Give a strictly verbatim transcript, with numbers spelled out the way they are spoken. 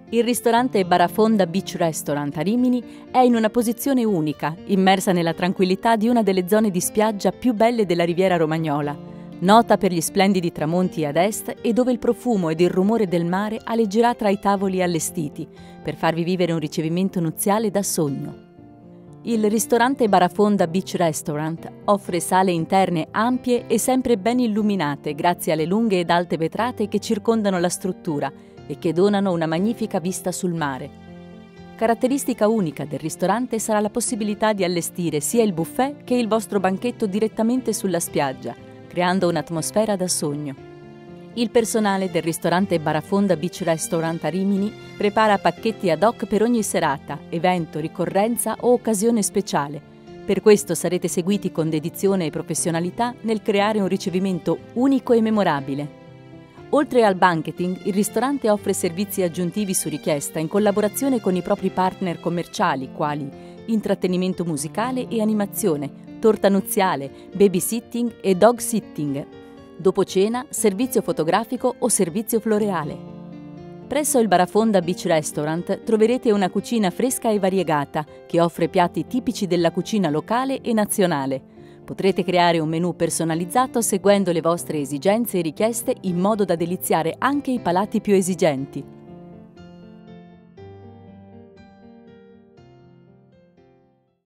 Il ristorante Barafonda Beach Restaurant a Rimini è in una posizione unica, immersa nella tranquillità di una delle zone di spiaggia più belle della Riviera Romagnola, nota per gli splendidi tramonti ad est e dove il profumo ed il rumore del mare aleggerà tra i tavoli allestiti per farvi vivere un ricevimento nuziale da sogno. Il ristorante Barafonda Beach Restaurant offre sale interne ampie e sempre ben illuminate grazie alle lunghe ed alte vetrate che circondano la struttura e che donano una magnifica vista sul mare. Caratteristica unica del ristorante sarà la possibilità di allestire sia il buffet che il vostro banchetto direttamente sulla spiaggia, creando un'atmosfera da sogno. Il personale del ristorante Barafonda Beach Restaurant a Rimini prepara pacchetti ad hoc per ogni serata, evento, ricorrenza o occasione speciale. Per questo sarete seguiti con dedizione e professionalità nel creare un ricevimento unico e memorabile. Oltre al banqueting, il ristorante offre servizi aggiuntivi su richiesta in collaborazione con i propri partner commerciali, quali intrattenimento musicale e animazione, torta nuziale, babysitting e dog sitting. Dopo cena, servizio fotografico o servizio floreale. Presso il Barafonda Beach Restaurant troverete una cucina fresca e variegata che offre piatti tipici della cucina locale e nazionale. Potrete creare un menù personalizzato seguendo le vostre esigenze e richieste in modo da deliziare anche i palati più esigenti.